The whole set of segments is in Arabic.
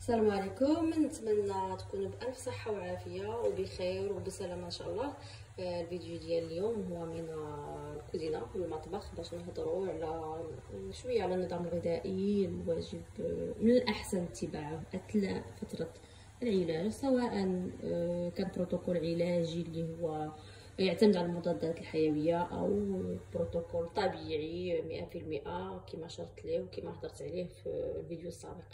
السلام عليكم. نتمنى تكونوا بألف صحة وعافية وبخير وبسلامة إن شاء الله. الفيديو ديال اليوم هو من الكوزينة والمطبخ باش نهضروا على شوية على النظام الغذائي الواجب من الأحسن اتباعه أثناء فترة العلاج، سواء كان بروتوكول علاجي اللي هو يعتمد على المضادات الحيوية أو بروتوكول طبيعي 100% كما شرت ليه وكما هضرت عليه في الفيديو السابق.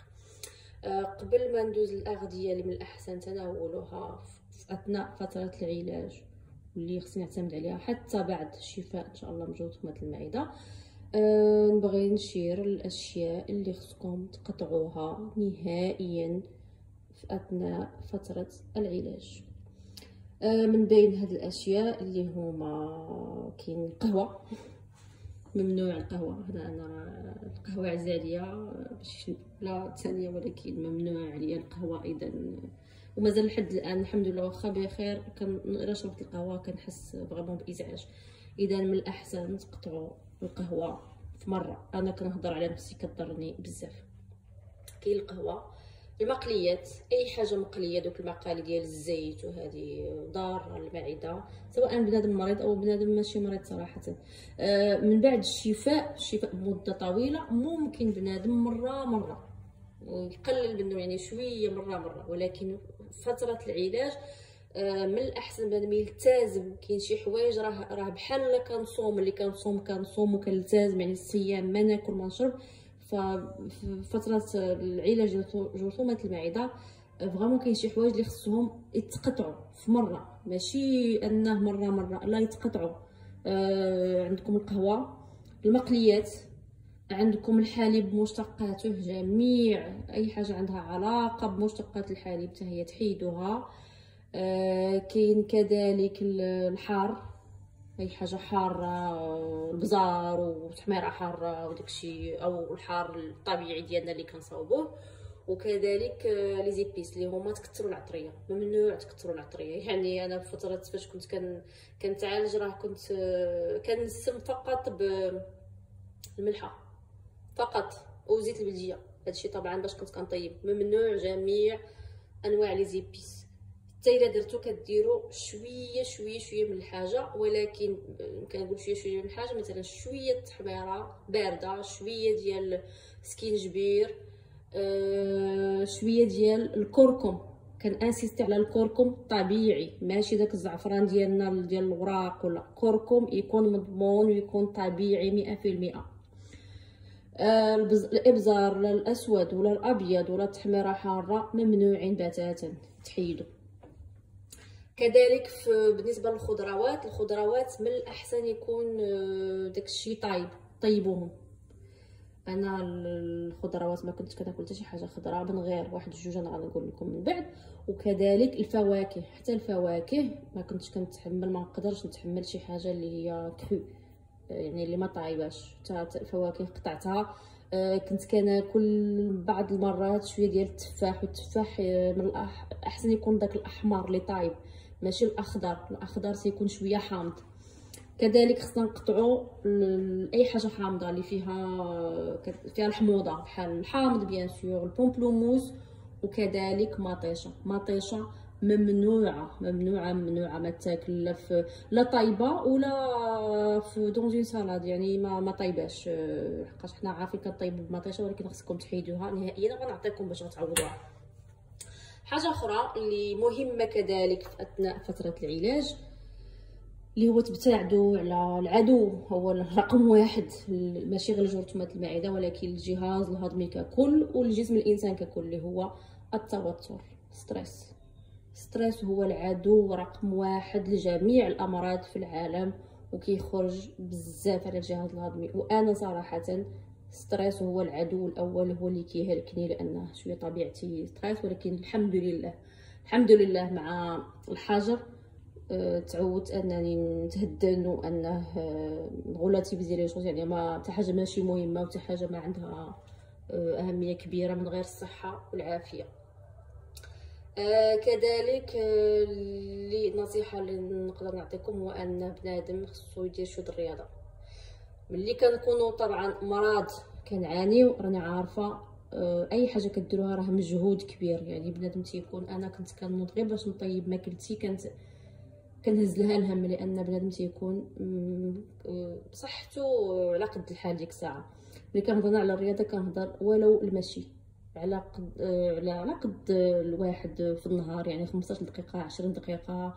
قبل ما ندوز الأغذية اللي من الأحسن تناولها في أثناء فترة العلاج واللي خصني نعتمد عليها حتى بعد الشفاء إن شاء الله من جرثومة المعدة، نبغي نشير الأشياء اللي خصكم تقطعوها نهائيا في أثناء فترة العلاج. من بين هاد الأشياء اللي هما كاين القهوة، ممنوع القهوة. هذا أنا القهوة عزالية باش لا ثانية، ولكن ممنوع عليا القهوة أيضا، ومازال لحد الآن الحمد لله واخا بخير. إلا شربت القهوة كنحس فريمون بإزعاج. إذا من الأحسن تقطعوا القهوة في مرة. أنا كنهضر على نفسي كضرني بزاف. كاين القهوة، المقليات، اي حاجه مقليه، دوك المقالي ديال الزيت وهذه ضاره للمعده، سواء بنادم مريض او بنادم ماشي مريض صراحه. من بعد الشفاء بمده طويله ممكن بنادم مره يقلل منه، يعني شويه مره، ولكن فتره العلاج من الاحسن بنادم يلتزم. كاين شي حوايج راه بحال كنصوم، اللي كنصوم وكنلتزم، يعني الصيام ما ناكل ما نشرب. ففي فتره العلاج ديال جرثومه المعده فريمون كاين شي حوايج اللي خصهم يتقطعوا في مره، ماشي انه مره لا يتقطعوا. عندكم القهوه، المقليات، عندكم الحليب بمشتقاته، جميع اي حاجه عندها علاقه بمشتقات الحليب حتى هي تحيدوها. كاين كذلك الحار، اي حاجه حاره، البزار وتحميره حاره وداكشي، او الحار الطبيعي ديالنا اللي كنصاوبوه. وكذلك لي زيبيس اللي هما تكثروا العطريه، ممنوع تكثروا العطريه. يعني انا في فتره فاش كنت كنتعالج راه كنت كنسم فقط بالملحه فقط وزيت البلديه. هادشي طبعا باش كنت كنطيب. ممنوع جميع انواع لي زيبيس. حتى الا درتو كديروا شويه من الحاجه، ولكن كنقول شويه من الحاجه، مثلا شويه تحميره بارده، شويه ديال سكينجبير، شويه ديال الكركم. كنانسيستي على الكركم طبيعي، ماشي داك الزعفران ديالنا ديال الوراق، ولا كركم يكون مضمون ويكون طبيعي 100%. الابزار لا الاسود ولا الابيض ولا التحميره حاره ممنوعين بتاتا، تحيدوا. كذلك بالنسبه للخضروات من الاحسن يكون داكشي طيبوهم. انا الخضروات ما كنت كناكل حتى شي حاجه خضراء من غير واحد جوج، انا غنقول لكم من بعد. وكذلك الفواكه، حتى الفواكه ما كنتش كنتحمل، ما نقدرش نتحمل شي حاجه اللي هي كرو، يعني اللي ما طايباش. حتى الفواكه قطعتها. كنت كناكل بعض المرات شويه ديال التفاح، والتفاح من الاحسن يكون داك الاحمر اللي طايب، ماشي الاخضر تيكون شويه حامض. كذلك خصنا نقطعوا اي حاجه حامضه اللي فيها الحموضه، بحال الحامض بيان سور، البومبلوموس، وكذلك مطيشه ممنوعه ما تاكل لا طايبه ولا في دون سالاد، يعني ما طايباش. حقاش حنا عارفين كنطيبوا بمطيشه، ولكن خصكم تحيدوها نهائيا. غنعطيكم باش غتعوضوها. حاجه اخرى اللي مهمه كذلك في اثناء فتره العلاج، اللي هو تبتعدوا على العدو. هو رقم واحد، ماشي غير جرثومه المعده ولكن الجهاز الهضمي ككل والجسم الانسان ككل، اللي هو التوتر، ستريس هو العدو رقم واحد لجميع الامراض في العالم، وكيخرج بزاف على الجهاز الهضمي. وانا صراحه ستريس هو العدو الاول، هو اللي كيهلكني، لانه شويه طبيعتي ستريس. ولكن الحمد لله مع الحجر تعودت انني نتهدن، وانه نغولاتيفيزي لي شوز، يعني ما حتى حاجه ماشي مهمه وحتى حاجه ما عندها اهميه كبيره من غير الصحه والعافيه. كذلك اللي نصيحه اللي نقدر نعطيكم هو ان بنادم خصو يدير شويه الرياضه. ملي كنكونوا طبعا مرض كنعانيو، راني عارفه اي حاجه كديروها راه مجهود كبير. يعني بنادم تيكون، انا كنت كنوض غير باش نطيب ماكلتي كنهز لها الهم، لان بنادم تيكون بصحته على قد الحال ديك الساعه. ملي كنهضر على الرياضه كنهضر ولو المشي على قد على قد الواحد في النهار، يعني 15 دقيقه 20 دقيقه.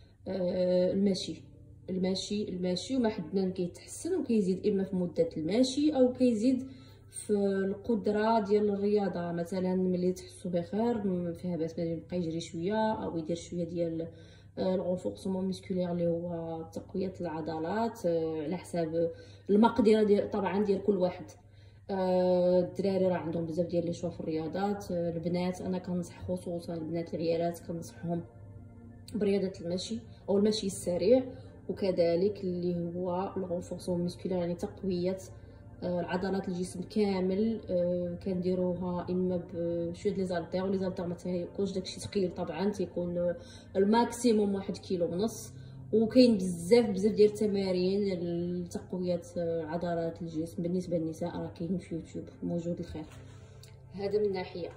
المشي وما حدنا كيتحسن وكيزيد اما في مده المشي او كيزيد في القدره ديال الرياضه. مثلا ملي تحسوا بخير فيها باس بنادم يبقى يجري شويه او يدير شويه ديال الغونفورسمون مسكولير اللي هو تقويه العضلات على حساب المقدره ديال طبعا ديال كل واحد. الدراري راه عندهم بزاف ديال لي شوا في الرياضات. البنات انا كنصح خصوصا البنات العيالات كنصحهم برياضه المشي او المشي السريع، وكذلك اللي هو الغونفورسمون مسكولير يعني تقويه العضلات الجسم كامل. كنديروها اما بشويه لي زالتير، ولي زالتير ما تيكونش داكشي ثقيل طبعا، تيكون الماكسيموم 1,5 كيلو. وكاين بزاف ديال التمارين لتقويه عضلات الجسم. بالنسبه للنساء راه كاين في يوتيوب موجود الخير. هذا من ناحيه.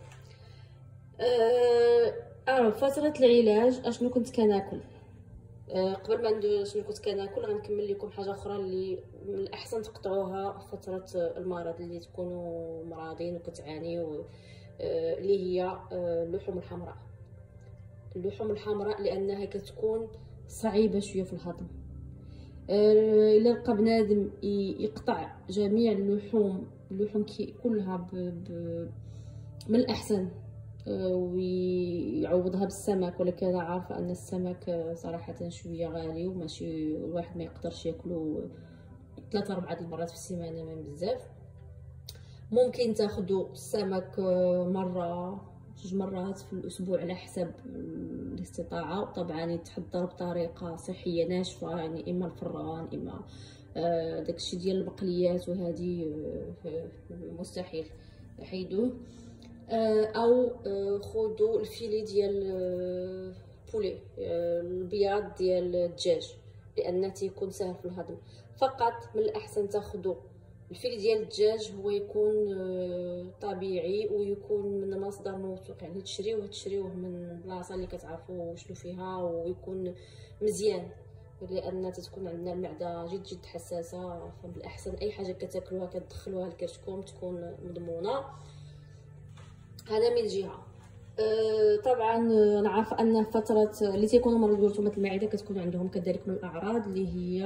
فتره العلاج اشنو كنت كناكل. قبل ما ندوز شنو كنت كناكل غنكمل لكم حاجه اخرى اللي من الاحسن تقطعوها في فتره المرض اللي تكونوا مرضين وكتعانيوا، اللي هي اللحوم الحمراء. اللحوم الحمراء لانها كتكون صعيبه شويه في الهضم. الا لقى بنادم يقطع جميع اللحوم كلها من الاحسن ويعوضها بالسمك، ولكن انا عارفه ان السمك صراحه شويه غالي وماشي الواحد ما يقدرش ياكلو 3-4 المرات في السيمانه من بزاف. ممكن تاخذوا السمك مره 2 مرات في الاسبوع على حسب الاستطاعه. طبعا يتحضر بطريقه صحيه ناشفه، يعني اما الفران اما داكشي ديال المقليات، وهذه مستحيل حيدوه. او خذوا الفيلي ديال بولي، البياض ديال الدجاج، لانه تيكون سهل في الهضم. فقط من الاحسن تاخذوا الفيلي ديال الدجاج هو يكون طبيعي ويكون من مصدر موثوق، يعني تشريوه من بلاصه اللي كتعرفوا شنو فيها ويكون مزيان، لان تتكون عندنا المعده جد حساسه. فبالاحسن اي حاجه كتاكلوها كتدخلوها لكرشكم تكون مضمونه. هذا من جهه. طبعا انا عارفه ان فتره اللي تيكونوا مرضى جرثومه المعده كتكون عندهم كذلك من الاعراض اللي هي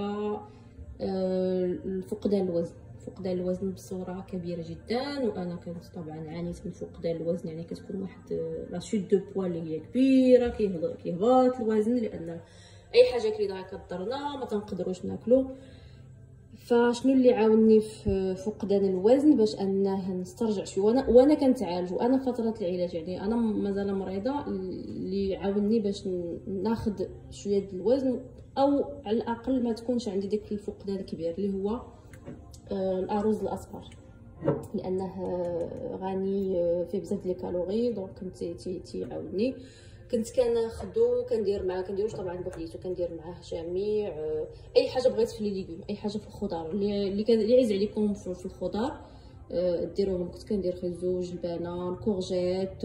فقدان الوزن بصوره كبيره جدا. وانا كنت طبعا عانيت من فقدان الوزن، يعني كتكون واحد لا شوت دو بوا اللي هي كبيره، كيهبط الوزن لان اي حاجه كريضه كضرنا ما تنقدروش ناكلو. فشنو اللي عاوني في فقدان الوزن باش انه نسترجع شويه وانا كنتعالج وانا فتره العلاج، يعني انا مازال مريضه، اللي عاوني باش ناخذ شويه ديال الوزن او على الاقل ما تكونش عندي داك الفقدان الكبير، اللي هو الارز الاصفر، لانه غني فيه بزاف ديال الكالوري. دونك كنت تيعاوني. كنت كناخذو كنديروش طبعا بوحديتو، كندير معاه جميع اي حاجه بغيت في لي ليغوم، اي حاجه في الخضار اللي يعز عليكم في الخضار ديروهم. كنت كندير خيزوج، البنان، كورجيت،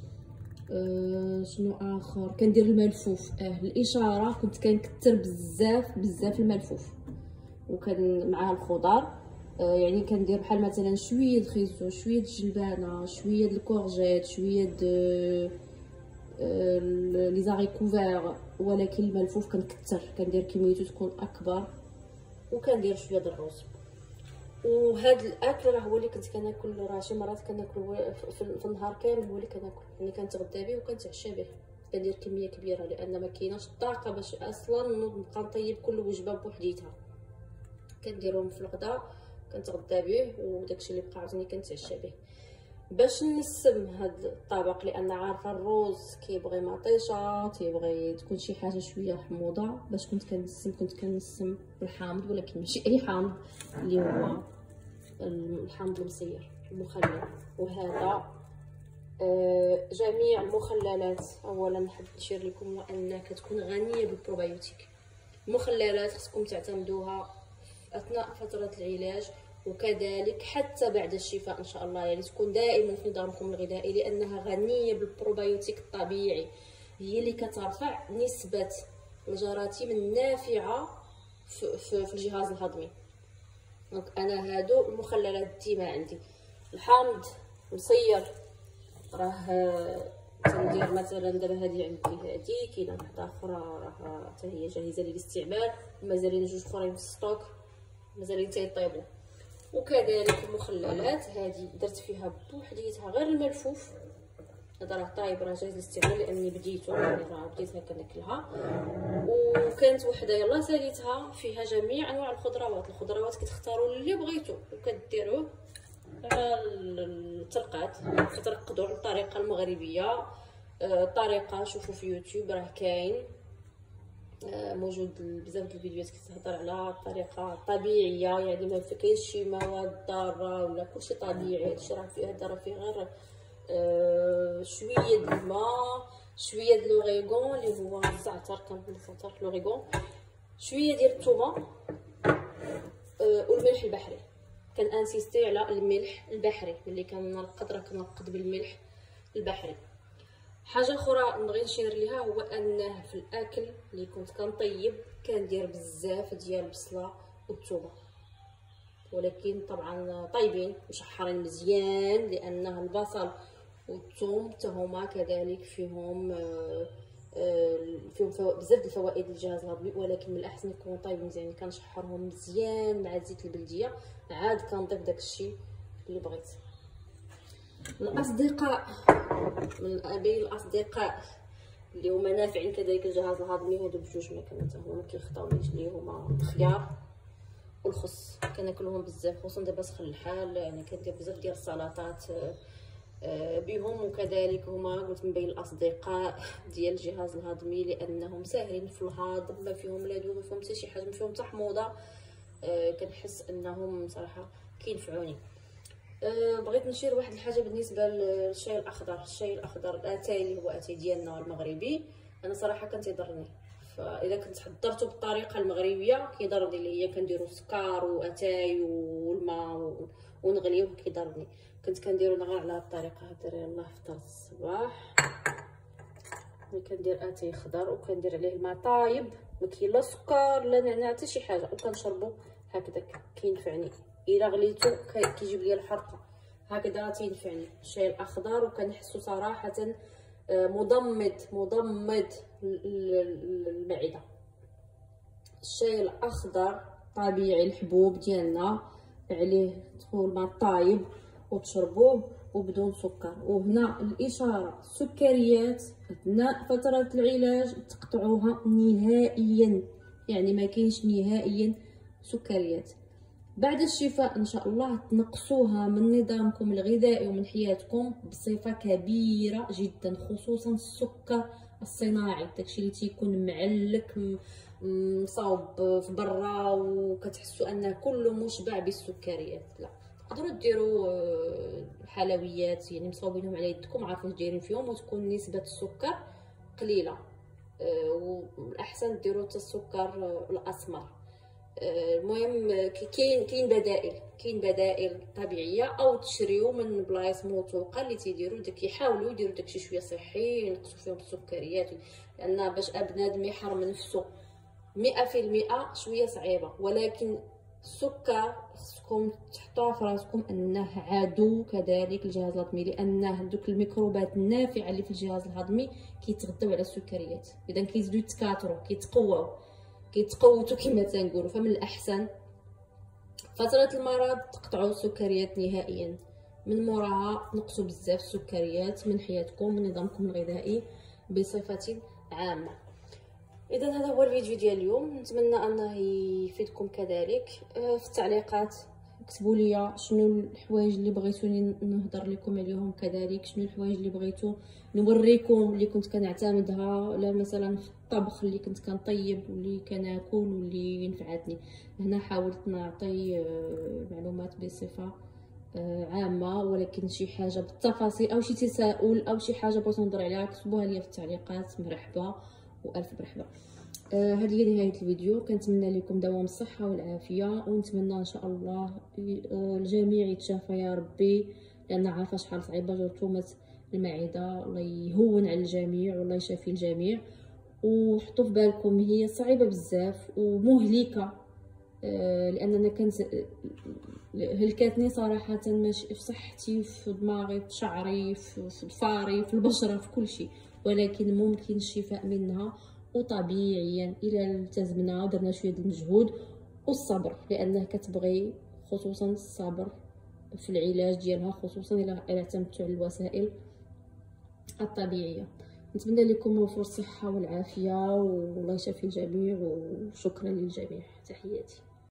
شنو اخر، كندير الملفوف. الاشاره كنت كنكثر بزاف الملفوف، وكان معاه الخضار. يعني كندير بحال مثلا شويه د الخيزوج، شويه د الجلبانه، شويه د الكورجيت، شويه د لي زاريكوفير، ولكن الملفوف كنكثر، كندير كميته تكون اكبر، وكندير شويه د الرز. وهذا الاكل راه هو اللي كنت كناكل، راه شي مرات كناكل في النهار كامل، هو اللي كناكل، يعني كنتغدى به وكنتعشى به. كندير كميه كبيره لان ما كايناش الطاقه باش اصلا نبقى نطيب كل وجبه بوحديتها. كنديرهم في الغداء كنتغدى به، وداكشي اللي بقى عاوتاني كنتعشى به باش نسم هاد الطبق، لان عارفه الروز كيبغي مطيشه، تيبغي تكون شي حاجه شويه حموضه. باش كنت كنسم بالحامض، ولكن ماشي اي حامض، اللي هو الحامض المسير المخلل. وهذا جميع المخللات اولا نحب نشير لكم وانها كتكون غنيه بالبروبايوتيك. المخللات خصكم تعتمدوها اثناء فتره العلاج، وكذلك حتى بعد الشفاء ان شاء الله. يعني تكون دائما في نظامكم الغذائي، لانها غنيه بالبروبايوتيك الطبيعي، هي اللي كترفع نسبه الجراثيم النافعه في الجهاز الهضمي. دونك انا هادو المخللات ديما عندي. الحامض مصير راه تندير مثلا دابا هذه عندي، هذه كاينه واحده اخرى راه حتى هي جاهزه للاستعمال، ومازالين جوج اخرين في الستوك مازالين تيطيبوا. وكذلك المخللات هذه درت فيها بوحديتها غير الملفوف، هذا راه طايب راه جاهز للاستعمال لاني بديتو، يعني راه بديتها كناكلها. وكانت وحده يلا ساليتها فيها جميع انواع الخضروات كتختاروا اللي بغيتو وكديروه على الترقات، كترقدوا على الطريقه المغربيه. طريقه شوفوا في يوتيوب راه كاين موجود بزاف د الفيديوهات كتهضر على طريقه طبيعيه، يعني ما كاينش شي مواد ضاره ولا كلشي طبيعي. هادشي راه فيه غير شويه د الماء، شويه د لوريغون اللي هو الزعتر، كنقول الزعتر لوريغون، شويه ديال الثومه، والملح البحري. كنانسيستي على الملح البحري، ملي كنرقد راه كنرقد بالملح البحري. حاجه اخرى نبغي نشير ليها هو انه في الاكل اللي كنت كنطيب كندير بزاف ديال البصله والثومه، ولكن طبعا طيبين مشحرين مزيان، لانه البصل والثوم حتى هما كذلك فيهم بزاف د الفوائد للجهاز الهضمي، ولكن من الاحسن يكونوا طايبين مزيان. كنشحرهم مزيان مع الزيت البلديه، عاد كنضيف داكشي اللي بغيت. الاصدقاء من ابي الاصدقاء اللي هما نافعين كذلك الجهاز الهضمي، هادو بجوج مكانات هما كيخطاوني اللي هما الخيار والخس. كناكلهم بزاف خصوصا دابا سخن الحال، يعني كندير بزاف ديال السلطات بهم. وكذلك هما قلت من بين الاصدقاء ديال الجهاز الهضمي، لانهم ساهلين في الهضم، ما فيهم لا دهون، ما فيهم حتى شي حاجه، ما فيهم حتى حموضه. كنحس انهم صراحه كينفعوني. بغيت نشير واحد الحاجه بالنسبه للشاي الاخضر. الشاي الاخضر الاتاي اللي هو اتاي ديالنا المغربي، انا صراحه كان تيضرني، فاذا كنت حضرته بالطريقه المغربيه كيضرني، اللي هي كنديروا سكر واتاي والماء ونغليوه كيضرني. كنت كنديرو غير على الطريقه هذه، يلاه فطر الصباح كندير اتاي خضر وكندير عليه الماء طايب، ما كاين لا سكر لا نعناع حتى شي حاجه، وكنشربو هكذا كينفعني. الا غليتو كيجيب لي الحرقه، هكذا تينفعني الشاي الاخضر. وكنحسو صراحه مضمد المعده. الشاي الاخضر طبيعي، الحبوب ديالنا عليه تدخل مع الطايب وتشربوه وبدون سكر. وهنا الاشاره، السكريات اثناء فتره العلاج تقطعوها نهائيا، يعني ما كاينش نهائيا سكريات. بعد الشفاء ان شاء الله تنقصوها من نظامكم الغذائي ومن حياتكم بصفه كبيره جدا، خصوصا السكر الصناعي، داكشي اللي تيكون معلك مصاوب في برا وكتحسوا انه كله مشبع بالسكريات. لا، تقدروا ديروا حلويات يعني مصاوبينهم على يدكم، عارفين دايرين فيهم، وتكون نسبه السكر قليله. والاحسن ديروا حتى السكر الاسمر. المهم كاين بدائل طبيعيه، او تشريو من بلايص موثوقه اللي تيديروا يحاولوا يديروا داكشي شويه صحي، ينقصوا فيهم السكريات، لان باش بنادم يحرم نفسه 100% شويه صعيبه. ولكن السكر خصكم تحطوها في راسكم انه عدو كذلك الجهاز الهضمي، لانه دوك الميكروبات النافعه اللي في الجهاز الهضمي كيتغذوا على السكريات، اذا كيزيدوا يتكاثروا كيتقوتوا كما تنقولوا. فمن الاحسن فتره المرض تقطعوا السكريات نهائيا، من موراها نقصوا بزاف السكريات من حياتكم من نظامكم الغذائي بصفه عامه. اذا هذا هو الفيديو ديال اليوم، نتمنى انه يفيدكم كذلك. في التعليقات اكتبوا لي شنو الحوايج اللي بغيتوني نهضر لكم عليهم، كذلك شنو الحوايج اللي بغيتو نوريكم اللي كنت كنعتمدها، لا مثلا في الطبخ اللي كنت كنطيب واللي كناكل واللي ينفعتني. هنا حاولت نعطي معلومات بصفه عامه، ولكن شي حاجه بالتفاصيل او شي تساؤل او شي حاجه بغيتو نهضر عليها كتبوها لي في التعليقات، مرحبا والف مرحبا. هذه هي نهايه الفيديو. كنتمنى لكم دوام الصحه والعافيه، ونتمنى ان شاء الله الجميع يتشافى يا ربي، لان عارفه شحال صعيبه جرثومه المعده. الله يهون على الجميع والله يشافي الجميع. وحطوا في بالكم هي صعيبه بزاف ومهلكه، لاننا كنت هلكاتني صراحه، ماشي في صحتي، في دماغي، في شعري، في ضفاري، في البشره، في كل شيء، ولكن ممكن الشفاء منها وطبيعيا الى التزمنا ودرنا شويه المجهود والصبر، لانه كتبغي خصوصا الصبر في العلاج ديالها، خصوصا الى اعتمدتوا على الوسائل الطبيعيه. نتمنى لكم موفور الصحه والعافيه والله يشافي الجميع، وشكرا للجميع. تحياتي.